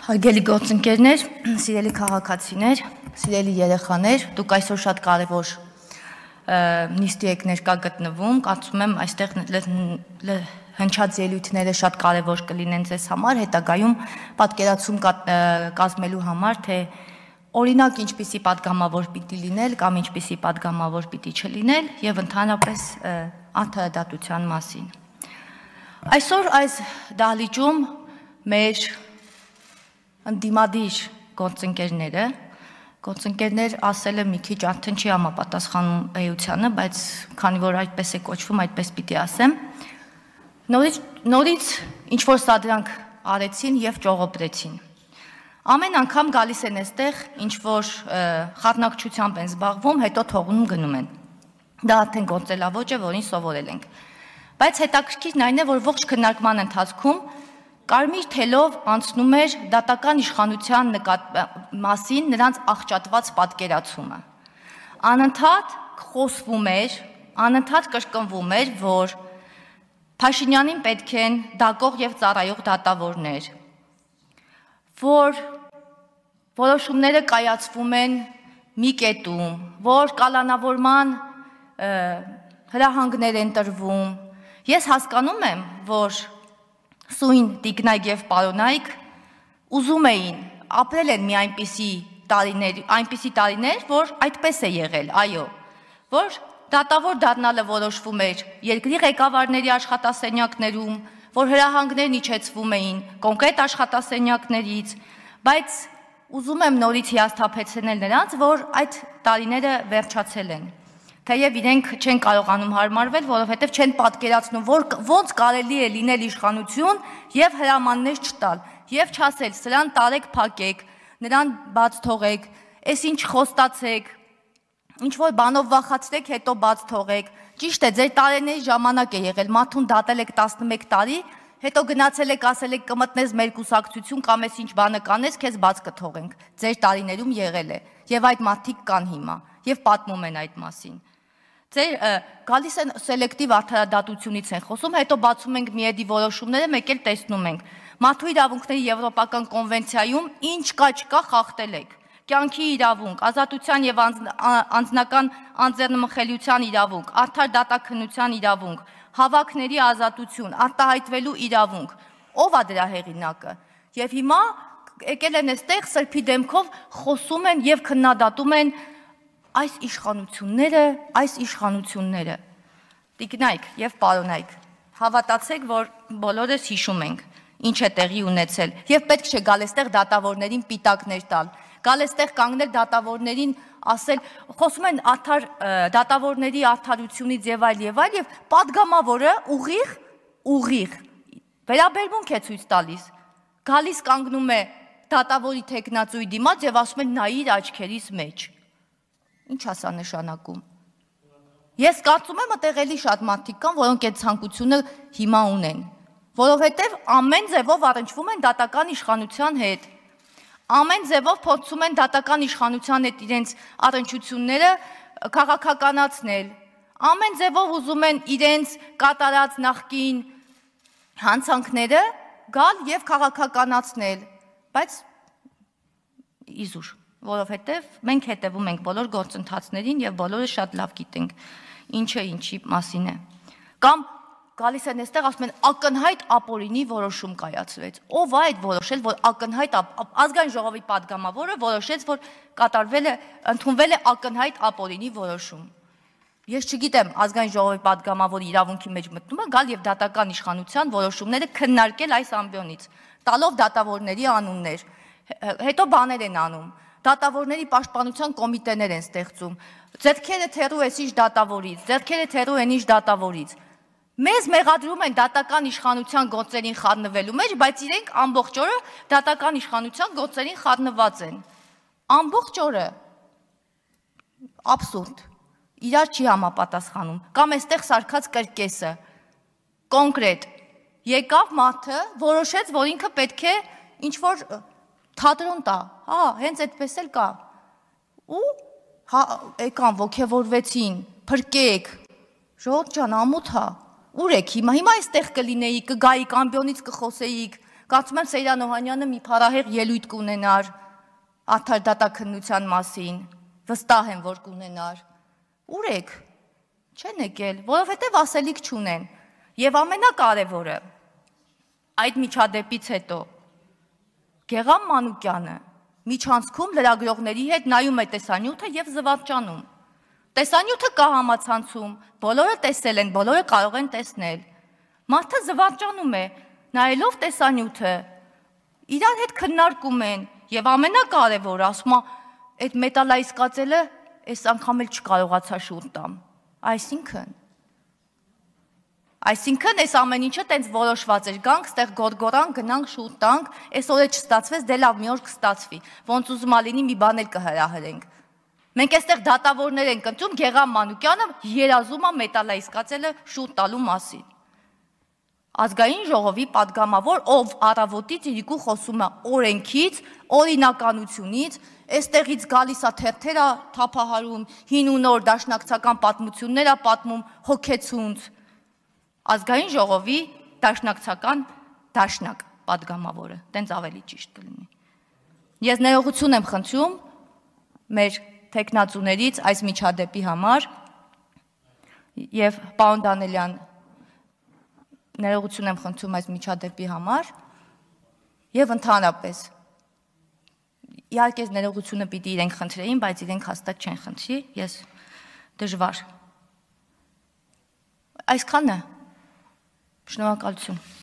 Հարգելի գործընկերներ, սիրելի քաղաքացիներ, սիրելի երեխաներ, դուք այսօր շատ կարևոր նիստի եք ներկա գտնվում, կարծում եմ այստեղ հնչած ելույթները շատ կարևոր կլինեն ձեզ համար, հետագայում պատկերացում կազմելու համար, թե օրինակ ինչպիսի պատգամավոր պիտի լինել կամ ինչպիսի պատգամավոր պիտի չլինել եւ ընդհանրապես արդարադատության մասին։ Այսօր այս դահլիճում մեր ընդդիմադիր գործընկերներ ասել է մի քիչ արդեն չի համապատասխանում էությանը, բայց քանի որ այդպես է կոչվում, այդպես պիտի ասեմ, նորից ինչ-որ սադրանք արեցին եւ ճողոպրեցին։ Ամեն անգամ գալիս են այստեղ ինչ-որ խառնակցությամբ են զբաղվում, հետո թողնում գնում են։ Դա արդեն գործելավոճ է, որին սովորել ենք։ Բայց հետաքրքիրն այն է, որ ողջ քննարկման ընթացքում կարմիր թելով անցնում էր դատական իշխանության մասին նրանց աղճատված պատկերացումը։ Անընդհատ խոսվում էր, անընդհատ կրկնվում էր, որ Փաշինյանին պետք են դակող եւ ծառայող դատավորներ, որ որոշումները կայացվում են մի կետում, որ կալանավորման հրահանգներ են տրվում։ Ես հասկանում եմ, որ սույն տիկնայք եւ պարոնայք ուզում էին ապրել են մի այնպիսի տարիներ, որ այդպես է եղել, այո, որ դատավոր դառնալը որոշվում էր երկրի ղեկավարների աշխատասենյակներում, որ հրահանգներն իջեցվում էին կոնկրետ աշխատասենյակներից, բայց ուզում եմ նորից հիասթափեցնել նրանց, որ այդ տարիները վերջացել են։ Թեև իրենք չեն կարողանում հարմարվել, որովհետև չեն պատկերացնում, որ ոնց կարելի է լինել իշխանություն եւ հրամաններ չտալ, եւ չասել սրան տարեք փակեք, նրան բաց թողեք, այս ինչ խոստացեք, ինչ որ բանով վախացրեք, հետո բաց թողեք։ Ճիշտ է, ձեր տարիների ժամանակ է եղել, մարդուն դատել եք 11 տարի, հետո գնացել եք, ասել եք կմտնես մեր կուսակցություն կամ այս ինչ բանը կանես, քեզ բաց կթողենք։ Ձեր տարիներում եղել է, եւ այդ մարդիկ կան հիմա, եւ պատմում են այդ մասին։ Գալիս են սելեկտիվ արդարադատությունից են խոսում, հետո բացում ենք միեդի որոշումները, մեկ էլ տեսնում ենք։ Մարդու իրավունքների եվրոպական կոնվենցիայում ինչ կա չկա խախտել եք։ Կյանքի իրավունք, ազատության եւ անձնական անձեռնմխելիության իրավունք, արդար դատաքննության իրավունք, հավաքների ազատություն, արտահայտվելու իրավունք։ Ո՞վ է դրա հեղինակը։ Եվ հիմա եկել են այստեղ սրբի դեմքով խոսում են եւ քննադատում են այս իշխանությունները, տիկնայք եւ պարոնայք, հավատացեք, որ բոլորս հիշում ենք, ինչ է տեղի ունեցել, եւ պետք չէ գալ այստեղ դատավորներին պիտակներ տալ, գալ այստեղ կանգնել դատավորներին ասել, խոսում են դատավորների արդարությունից եւ այլ, եւ պատգամավորը ուղիղ վերաբերմունք է ցույց տալիս, գալիս կանգնում է դատավորի թեկնածուի դիմաց եւ ասում են նայիր աչքերիս մեջ։ Ինչ ասա նշանակում։ Ես կարծում եմ այդտեղ էլի շատ մարդիկ կան, որոնք այդ ցանկությունը հիմա ունեն, որովհետև ամեն ձևով առնչվում են դատական իշխանության հետ, ամեն ձևով փորձում են դատական իշխանության հետ իրենց առնչությունները քաղաքականացնել, ամեն ձևով ուզում են իրենց կատարած նախկին հանցանքները գալ եւ քաղաքականացնել, բայց իզուր որովհետև մենք հետևում ենք բոլոր գործընթացներին եւ բոլորը շատ լավ գիտենք ինչը ինչի մասին է։ Կամ գալիս են այստեղ ասում են ակնհայտ ապօրինի որոշում կայացվեց։ Ով է այդ որոշել, որ ակնհայտ ազգային ժողովի падգամավորը որոշեց, որ ընդունվել է ակնհայտ ապօրինի որոշում։ Ես չգիտեմ, ազգային ժողովի падգամավորի իրավունքի մեջ մտնում է գալ եւ դատական իշխանության որոշումները քննարկել այս ամբիոնից, տալով դատավորների անուններ, հետո բաներ են անում։ Դատավորների պաշտպանության կոմիտեներ են ստեղծում, ձեռքերը թերու էսիշ դատավորից, ձեռքերը թերու ենիշ դատավորից։ Մեզ մեղադրում են դատական իշխանության գործերին խառնվելու մեջ, բայց իրենք ամբողջ օրը դատական իշխանության գործերին խառնված են։ Ամբողջ օրը։ Աբսուրդ։ Իրար չի համապատասխանում։ Կամ այստեղ սարքած կրկեսը։ Կոնկրետ։ Եկավ մարդը, որոշեց, որ ինքը պետք է ինչ-որ թատրոն տա, հենց այդպես էլ կա, ու եկան, ոգևորվեցին, փրկեք, ժողովուրդ ջան, ամոթ հա, ուր եք հիմա այստեղ կլինեիք, կգայիք, ամբիոնից կխոսեիք, Կարծում եմ Սեյրան Օհանյանը մի փառահեղ ելույթ կունենար արդար դատաքննության մասին, վստահ եմ, որ կունենար։ Ուր եք։ Չեն եկել, որովհետև ասելիք չունեն։ Եվ ամենակարևորը, այդ միջադեպից հետո Գեգամ Մանուկյանը միջանցքում լրագրողների հետ նայում է տեսանյութը եւ զվարճանում։ Տեսանյութը կա համացանցում, բոլորը տեսել են, բոլորը կարող են տեսնել։ Մարդը զվարճանում է, նայելով տեսանյութը, իրար հետ քննարկում են եւ ամենակարևորը ասում է, այդ մետալայսկածելը այս անգամ էլ չկարողացա շուտ տամ։ Այսինքն այս ամեն ինչը տենց որոշված էր, գանք ստեղ գորգորան, գնանք շուտ տանք, այսօր է չստացվեց, դե լավ մի օր կստացվի, ոնց ուզում ալինի մի բան էլ կհրահրենք։ Մենք այստեղ դատավորներ ենք ընտրում, Գեգամ Մանուկյանը երազում է մետալայսկածելը շուտ տալու մասին։ Ազգային ժողովի падգամավոր, ով առավոտից իրիկու խոսում է օրենքից, օրինականությունից, այստեղից գալիս է թերթերը թափահարում, հին ու նոր դաշնակցական պատմություններ է պատմում, հոգեցունց։ Ազգային ժողովի դաշնակցական դաշնակ падգամավորը, տենց ավելի ճիշտ կլինի։ Ես ներողություն եմ խնդրում մեր թեկնածուներից այս միջադեպի համար եւ պարոն Դանելյան, ներողություն եմ խնդրում այս միջադեպի համար եւ ընդհանրապես իհարկե ներողությունը պիտի իրենք խնդրեին, բայց իրենք հաստատ չեն խնդրի, ես դժվար։ Այսքանը, շնորհակալություն։